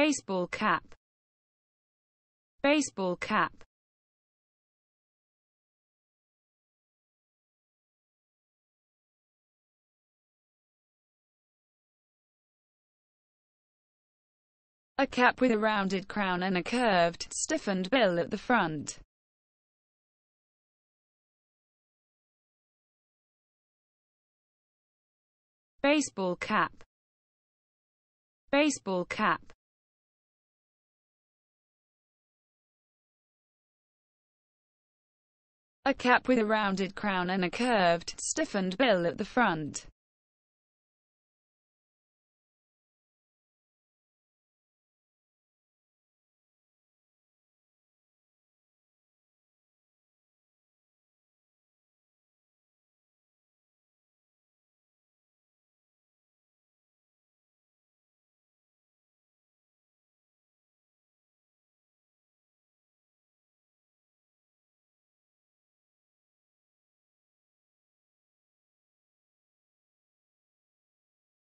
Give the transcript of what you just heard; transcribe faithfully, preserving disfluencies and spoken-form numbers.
baseball cap, baseball cap, a cap with a rounded crown and a curved, stiffened bill at the front. Baseball cap, baseball cap, a cap with a rounded crown and a curved, stiffened bill at the front.